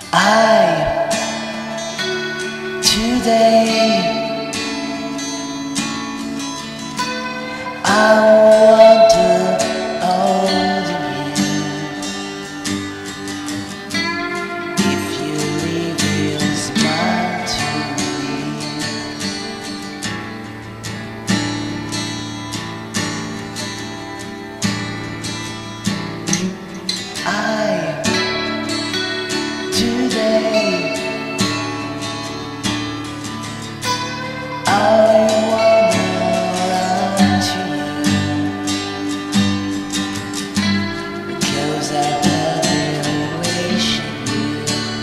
I today I wonder over you if you reveal smile to me. I today I wonder to you because I love you, wishing you.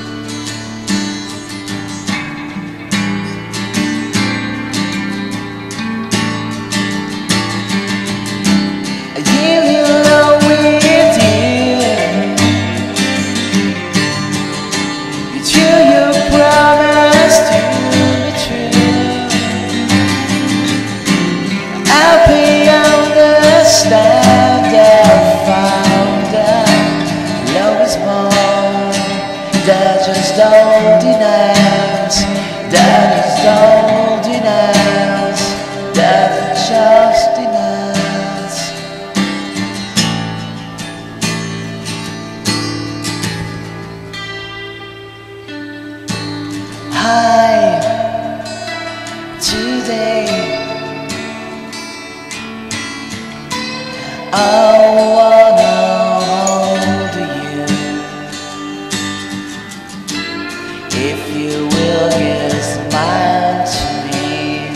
I give you love with you. It's you promised to be true. I understand I found out love is more than just ordinance. That is ordinance. That is just denies. Hi, today I wanna hold you if you will give a smile to me.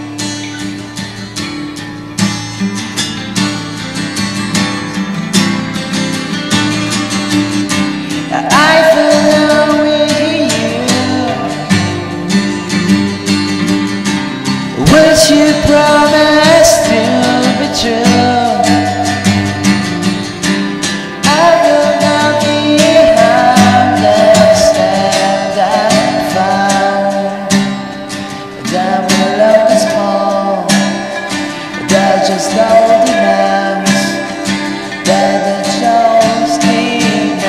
I fell with you, which you promised to be true. Just ordinance, that just denies.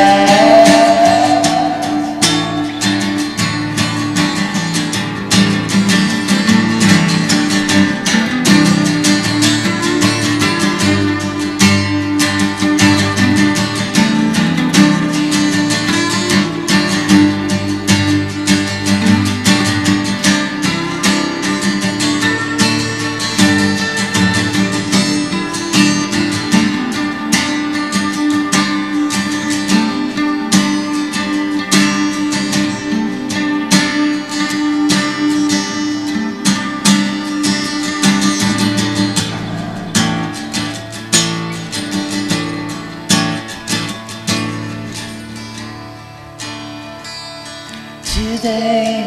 Today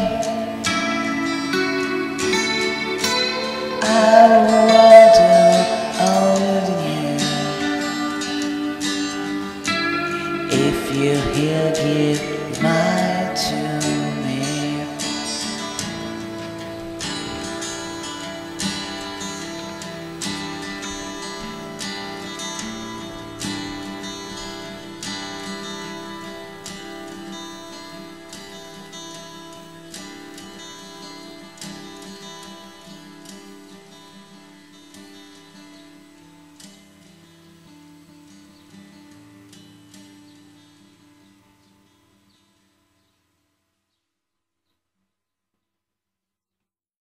I wonder over you if you here give mine to